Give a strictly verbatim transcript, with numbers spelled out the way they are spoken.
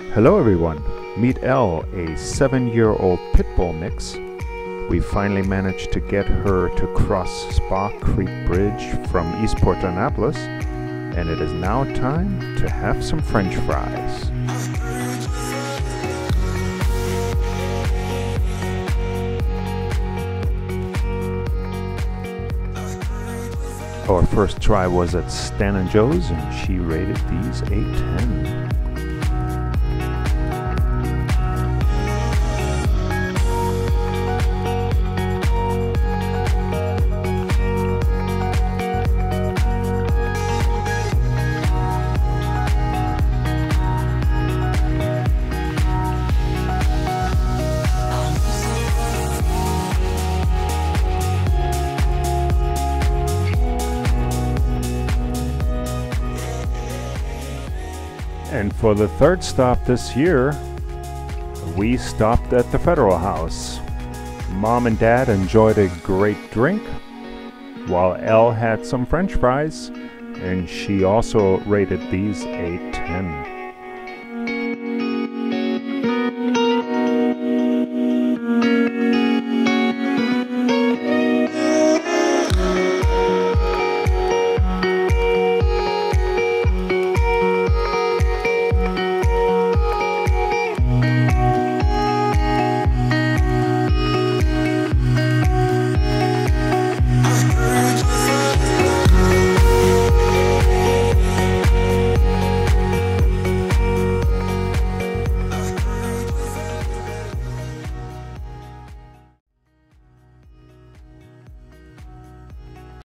Hello everyone, meet Elle, a seven-year-old Pitbull mix. We finally managed to get her to cross Spa Creek Bridge from Eastport to Annapolis, and it is now time to have some French fries. Our first try was at Stan and Joe's, and she rated these a ten. And for the third stop this year, we stopped at the Federal House. Mom and Dad enjoyed a great drink, while Elle had some French fries, and she also rated these a ten.